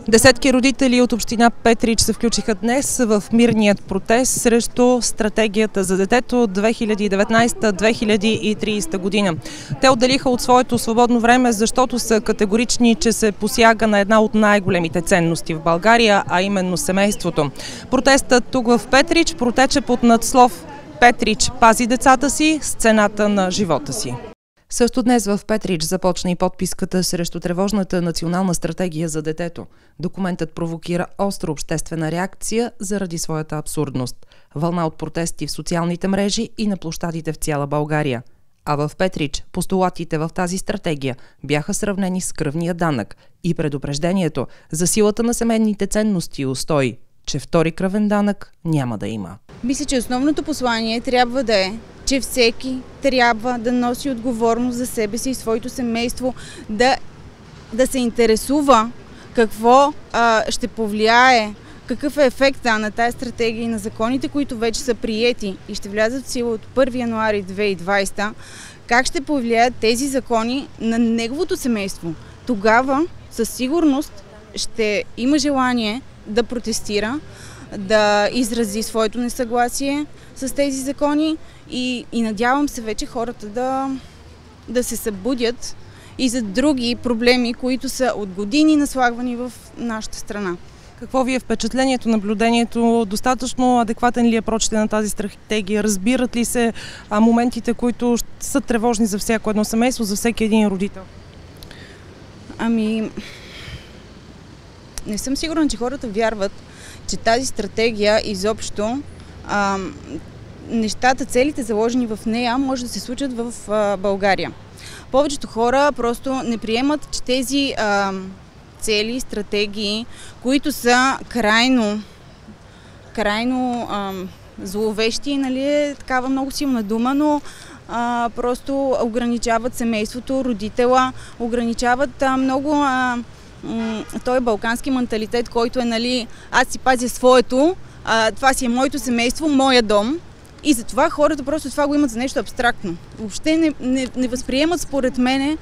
Десетки родители от община Петрич се включиха днес в мирният протест срещу стратегията за детето от 2019-2030 година. Те отделиха от своето свободно време, защото са категорични, че се посяга на една от най-големите ценности в България, а именно семейството. Протестът тук в Петрич протече под надслов "Петрич пази децата си с цената на живота си". Също днес в Петрич започна и подписката срещу тревожната национална стратегия за детето. Документът провокира остра обществена реакция заради своята абсурдност. Вълна от протести в социалните мрежи и на площадите в цяла България. А в Петрич постулатите в тази стратегия бяха сравнени с кръвния данък и предупреждението за силата на семейните ценности и устои, че втори кръвен данък няма да има. Мисля, че основното послание трябва да е, че всеки трябва да носи отговорност за себе си и своето семейство, да се интересува какво ще повлияе, какъв е ефекта на тази стратегия и на законите, които вече са приети и ще влязат в сила от 1 януари 2020, как ще повлияят тези закони на неговото семейство. Тогава със сигурност ще има желание да протестира, да изрази своето несъгласие с тези закони и надявам се вече хората да се събудят и за други проблеми, които са от години наслагвани в нашата страна. Какво ви е впечатлението, наблюдението? Достатъчно адекватен ли е прочитане на тази стратегия? Разбират ли се моментите, които са тревожни за всяко едно семейство, за всеки един родител? Не съм сигурна, че хората вярват, че тази стратегия изобщо нещата, целите заложени в нея може да се случат в България. Повечето хора просто не приемат, че тези цели, стратегии, които са крайно зловещи, нали е такава много силна дума, но просто ограничават семейството, родителя, ограничават много той балкански менталитет, който е, нали, аз си пазя своето, това си е моето семейство, моя дом. И затова хората просто това го имат за нещо абстрактно. Въобще не възприемат според мене,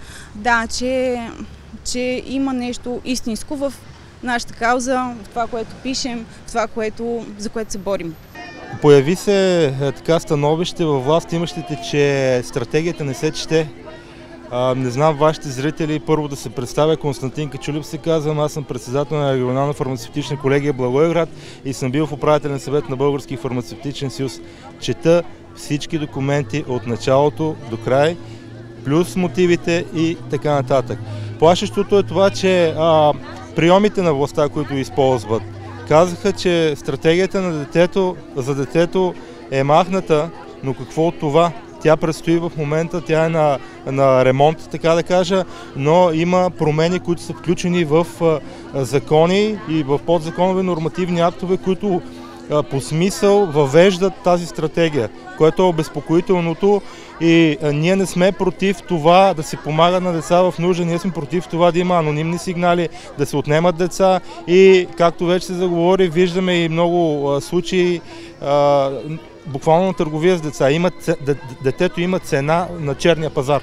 че има нещо истинско в нашата кауза, в това, което пишем, в това, за което се борим. Появи се така становище във власт имащите, че стратегията не се чете. Не знам вашите зрители, първо да се представя. Константин Качулев се казвам, аз съм председател на регионална фармацевтична колегия Благоевград и съм бил в управителен съвет на Български фармацевтичен съюз. Чета всички документи от началото до край, плюс мотивите и така нататък. Плашещото е това, че приемите на властта, които използват, казаха, че стратегията за детето е махната, но какво от това? Тя предстои в момента, тя е на ремонт, така да кажа, но има промени, които са включени в закони и в подзаконови нормативни актове, които по смисъл въвеждат тази стратегия, което е обезпокоителното и ние не сме против това да се помага на деца в нужда, ние сме против това да има анонимни сигнали, да се отнемат деца и както вече се заговори, виждаме и много случаи, буквално търговия с деца. Детето има цена на черния пазар.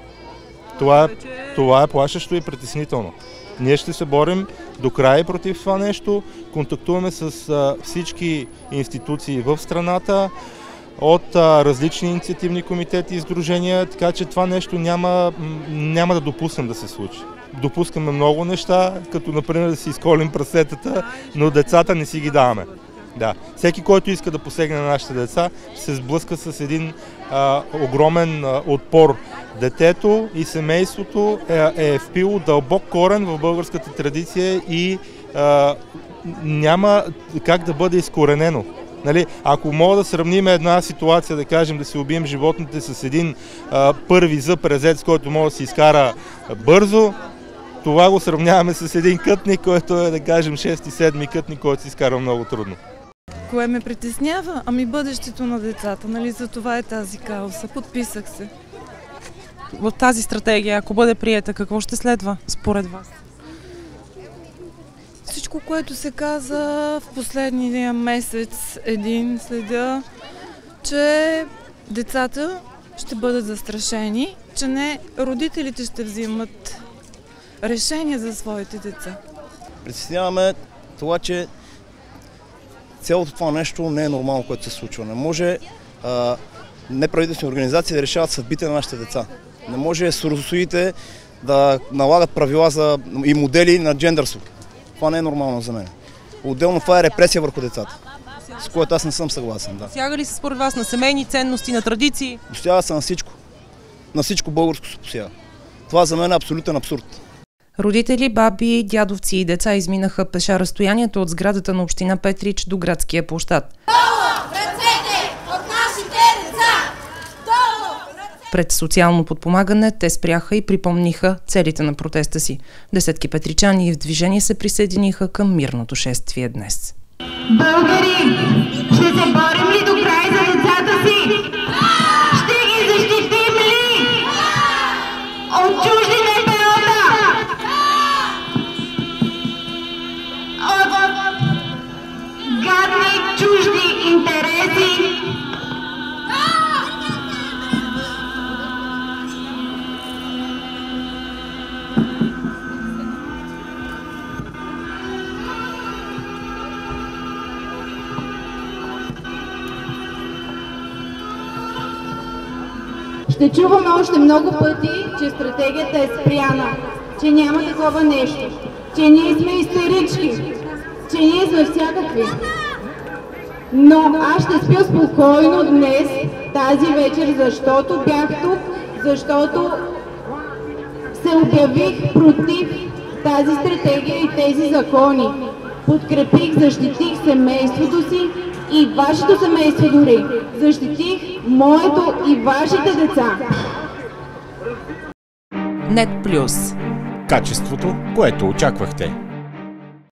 Това е плашещо и притеснително. Ние ще се борим до край против това нещо. Контактуваме с всички институции в страната, от различни инициативни комитети и сдружения, така че това нещо няма да допуснем да се случи. Допускаме много неща, като например да си изколим прасетата, но децата не си ги даваме. Да. Всеки, който иска да посегне на нашите деца, се сблъска с един огромен отпор. Детето и семейството е впило дълбок корен в българската традиция и няма как да бъде изкоренено. Нали? Ако мога да сравним една ситуация, да кажем, да си убием животните с един първи зъб резец, който може да се изкара бързо, това го сравняваме с един кътник, който е, да кажем, 6-7 кътник, който се изкара много трудно. Кое ме притеснява? Бъдещето на децата, нали? За това е тази кауза. Подписах се. В тази стратегия, ако бъде приета, какво ще следва според вас? Всичко, което се каза в последния месец, следя, че децата ще бъдат застрашени, че не родителите ще взимат решения за своите деца. Притесняваме това, че цялото това нещо не е нормално, което се случва. Не може неправителствени организации да решават съдбите на нашите деца. Не може соросоидите да налагат правила и модели на джендърство. Това не е нормално за мен. Отделно това е репресия върху децата, с което аз не съм съгласен. Да. Посяга ли се според вас на семейни ценности, на традиции? Посяга се на всичко. На всичко българско се посяга. Това за мен е абсолютен абсурд. Родители, баби, дядовци и деца изминаха пеша разстоянието от сградата на община Петрич до градския площад. Пред социално подпомагане те спряха и припомниха целите на протеста си. Десетки петричани в движение се присъединиха към мирното шествие днес. Българи, ще се борим ли до край за децата си? Ще ги защитим ли от чужди НПО-та? От гадни чужди интереси? Ще чуваме още много пъти, че стратегията е спряна, че няма такова нещо, че ние сме истерички, че ние сме всякакви. Но аз ще спя спокойно днес, тази вечер, защото бях тук, защото се обявих против тази стратегия и тези закони. Подкрепих, защитих семейството си и вашето семейство дори. Защитих моето и вашите деца. Нет плюс. Качеството, което очаквахте.